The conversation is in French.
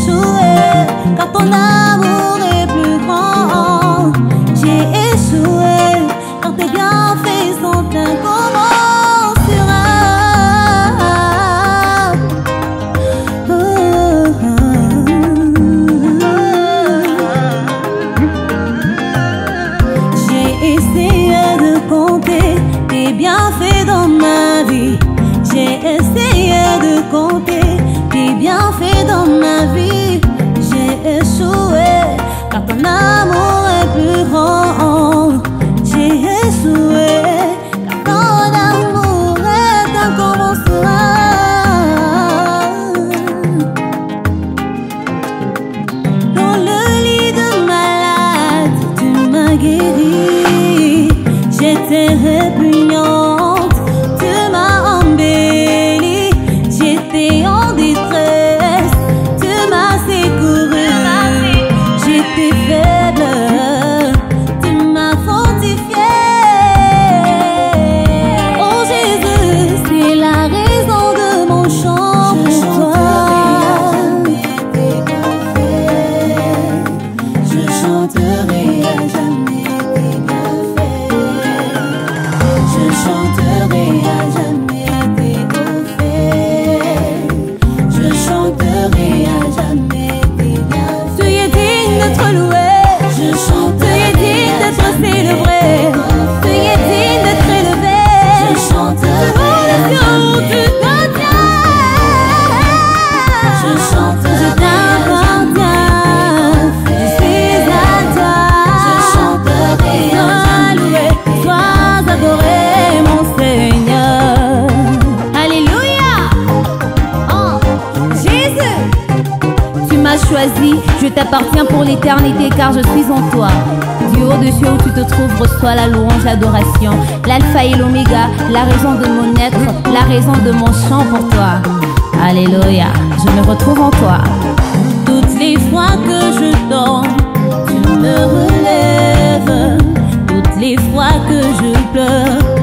échoué, car ton amour est plus grand. J'ai échoué, car tes bienfaits sont incommensurables. J'ai essayé de compter tes bienfaits dans ma vie. J'ai essayé de compter tes bienfaits dans ma vie. J'ai échoué, car ton amour est plus grand. J'ai échoué, car ton amour est incommensurable. Dans le lit de malade, tu m'as guéri. J'étais répugnante, tu m'as embellie. J'étais en détresse, tu m'as secouru. J'étais faible, tu m'as fortifiée. Oh Jésus, c'est la raison de mon chant pour toi. Je chanterai à jamais tes bienfaits. Je chanterai à jamais tes bienfaits. Je chanterai à jamais tes bienfaits. Tu es digne d'être loué. Je chanterai. Tu es digne d'être célébré. Tu es digne d'être élevé. Je chanterai. Tu t'appartiens. Je chanterai. Je t'appartiens. Je suis à toi. Je chanterai. Sois loué, sois adoré, mon Seigneur. Alléluia. Oh, Jésus. Tu m'as choisi, je t'appartiens pour l'éternité car je suis en toi. Du haut de cieux où tu te trouves, reçois la louange, l'adoration. L'alpha et l'oméga, la raison de mon être, la raison de mon chant pour toi. Alléluia, je me retrouve en toi. Toutes les fois que je tombe, tu me relèves. Toutes les fois que je pleure,